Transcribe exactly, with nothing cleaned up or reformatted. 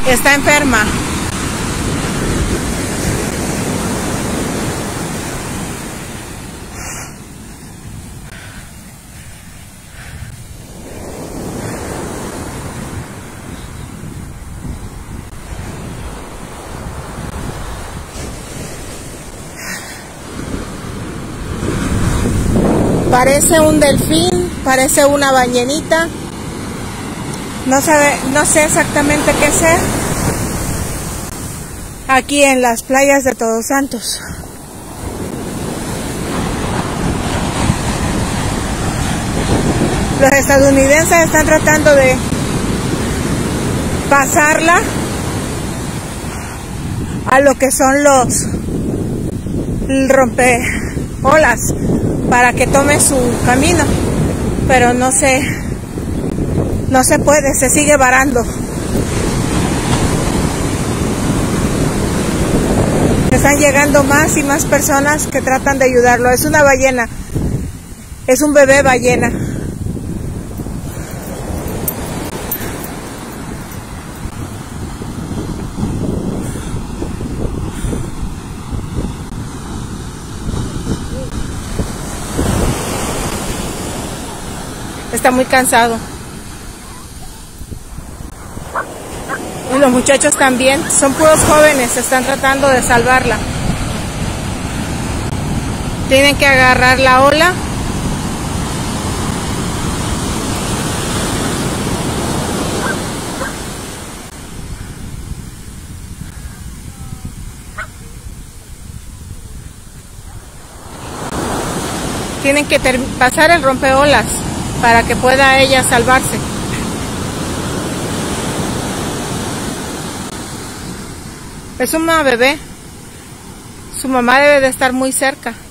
está enferma. Parece un delfín, parece una ballenita. No sabe, no sé exactamente qué sea. Aquí en las playas de Todos Santos. Los estadounidenses están tratando de pasarla a lo que son los rompeolas para que tome su camino, pero no se no se puede, se sigue varando. Están llegando más y más personas que tratan de ayudarlo. Es una ballena, es un bebé ballena. Está muy cansado. Y los muchachos también, son puros jóvenes, están tratando de salvarla. Tienen que agarrar la ola. Tienen que pasar el rompeolas para que pueda ella salvarse. Es una bebé. Su mamá debe de estar muy cerca.